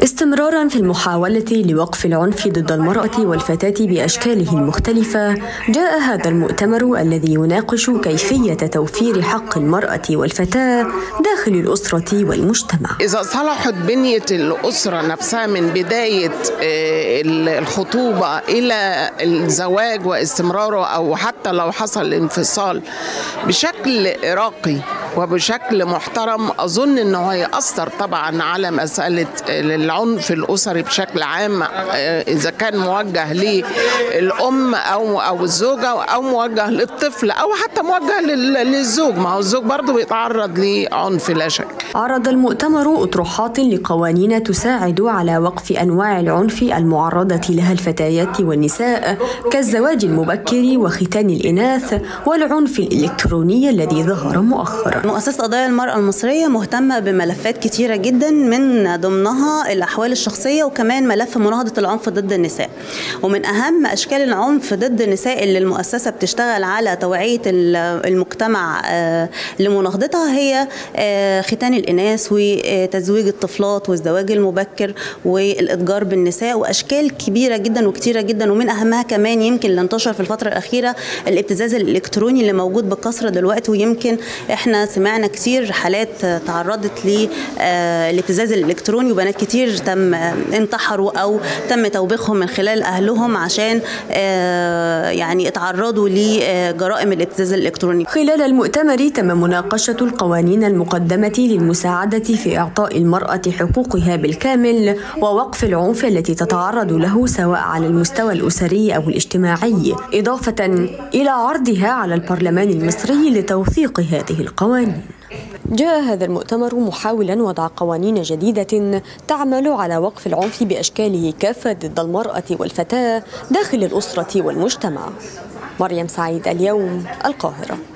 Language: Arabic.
استمراراً في المحاولة لوقف العنف ضد المرأة والفتاة بأشكاله المختلفة، جاء هذا المؤتمر الذي يناقش كيفية توفير حق المرأة والفتاة داخل الأسرة والمجتمع. إذا صلحت بنية الأسرة نفسها من بداية الخطوبة إلى الزواج واستمراره، أو حتى لو حصل انفصال بشكل راقي وبشكل محترم، أظن أنه هيأثر طبعا على مسألة العنف الأسري بشكل عام، إذا كان موجه للأم أو الزوجة، أو موجه للطفل، أو حتى موجه للزوج. ما هو الزوج برضه بيتعرض لعنف لا شك. عرض المؤتمر أطروحات لقوانين تساعد على وقف أنواع العنف المعرضة لها الفتيات والنساء، كالزواج المبكر وختان الإناث والعنف الإلكتروني الذي ظهر مؤخرا. مؤسسة قضايا المرأة المصرية مهتمة بملفات كتيرة جدا، من ضمنها الأحوال الشخصية، وكمان ملف مناهضة العنف ضد النساء. ومن أهم أشكال العنف ضد النساء اللي المؤسسة بتشتغل على توعية المجتمع لمناهضتها هي ختان الإناث وتزويج الطفلات والزواج المبكر والإتجار بالنساء، وأشكال كبيرة جدا وكتيرة جدا. ومن أهمها كمان يمكن اللي انتشر في الفترة الأخيرة الابتزاز الإلكتروني اللي موجود بكثرة دلوقتي، ويمكن احنا سمعنا كتير حالات تعرضت للابتزاز الإلكتروني، وبنات كتير تم انتحروا أو تم توبيخهم من خلال أهلهم عشان يعني اتعرضوا لجرائم الابتزاز الإلكتروني. خلال المؤتمر تم مناقشة القوانين المقدمة للمساعدة في إعطاء المرأة حقوقها بالكامل ووقف العنف التي تتعرض له سواء على المستوى الأسري أو الاجتماعي، إضافة إلى عرضها على البرلمان المصري لتوثيق هذه القوانين. جاء هذا المؤتمر محاولا وضع قوانين جديدة تعمل على وقف العنف بأشكاله كافة ضد المرأة والفتاة داخل الأسرة والمجتمع. مريم سعيد، اليوم، القاهرة.